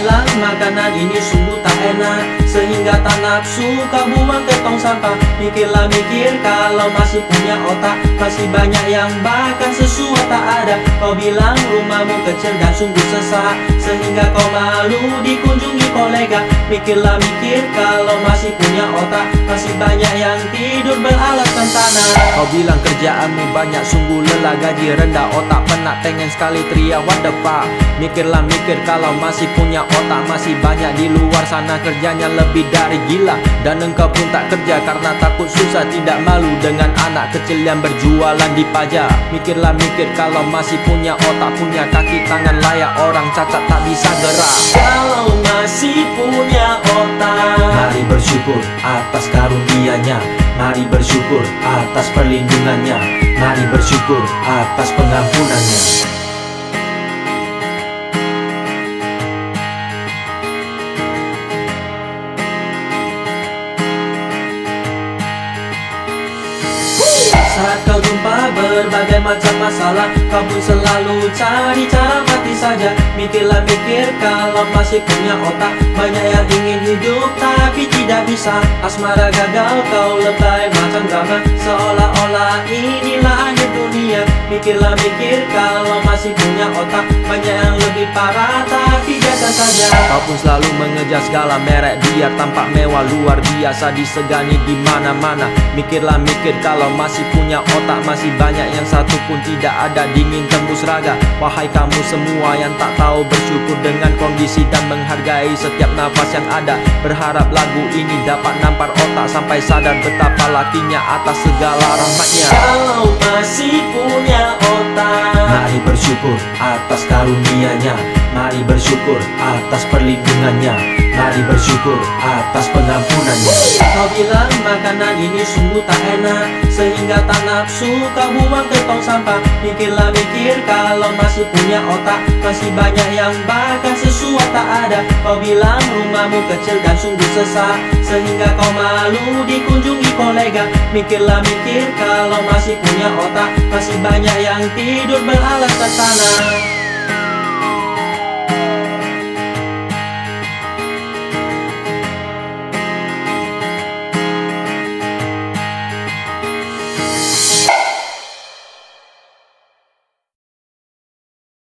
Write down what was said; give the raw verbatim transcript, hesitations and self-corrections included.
bilang makanan ini sungguh tak enak, sehingga tak nafsu kau buang ke tong sampah. Mikirlah mikir, kalau masih punya otak, masih banyak yang bahkan sesuatu tak ada. Kau bilang rumahmu kecil dan sungguh sesak, sehingga kau malu dikunjungi kolega. Mikirlah mikir, kalau masih punya otak, masih banyak yang tidur beralaskan tanah. Kau bilang kerjaanmu banyak, sungguh lelah, gaji rendah, otak penat, pengen sekali teriak what the fuck. Mikirlah mikir, kalau masih punya otak, masih banyak di luar sana kerjanya lebih dari gila. Dan engkau pun tak kerja karena takut susah, tidak malu dengan anak kecil yang berjualan di pajak. Mikirlah mikir, kalau masih punya otak, punya kaki tangan layak orang cacat tak bisa gerak. Kalau masih punya otak, mari bersyukur atas karunia-Nya, mari bersyukur atas perlindungannya, mari bersyukur atas pengampunannya. Saat kau jumpa berbagai macam masalah, kau pun selalu cari cara mati saja. Mikirlah mikir, kalau masih punya otak, banyak yang ingin hidup tapi tidak bisa. Asmara gagal, kau lebay macam drama, seolah-olah inilah akhir dunia. Mikirlah mikir, kalau masih punya otak, banyak yang lebih parah tapi biasa saja. Kau pun selalu mengejar segala merek biar tampak mewah, luar biasa, disegani di mana-mana. Mikirlah mikir, kalau masih punya otak, masih banyak yang satu pun tidak ada, dingin tembus raga. Wahai kamu semua yang tak tahu bersyukur dengan kondisi dan menghargai setiap nafas yang ada, berharap lagu ini dapat nampar otak sampai sadar betapa lakinya atas segala rahmatnya. Kalau masih punya otak, mari bersyukur atas karunia-Nya, mari bersyukur atas perlindungannya, mari bersyukur atas pengampunannya. Kau bilang makanan ini sungguh tak enak, sehingga tak nafsu kau buang ke tong sampah. Mikirlah mikir, kalau masih punya otak, masih banyak yang bahkan sesuatu tak ada. Kau bilang rumahmu kecil dan sungguh sesak, sehingga kau malu dikunjungi kolega. Mikirlah mikir, kalau masih punya otak, masih banyak yang tidur beralaskan tanah.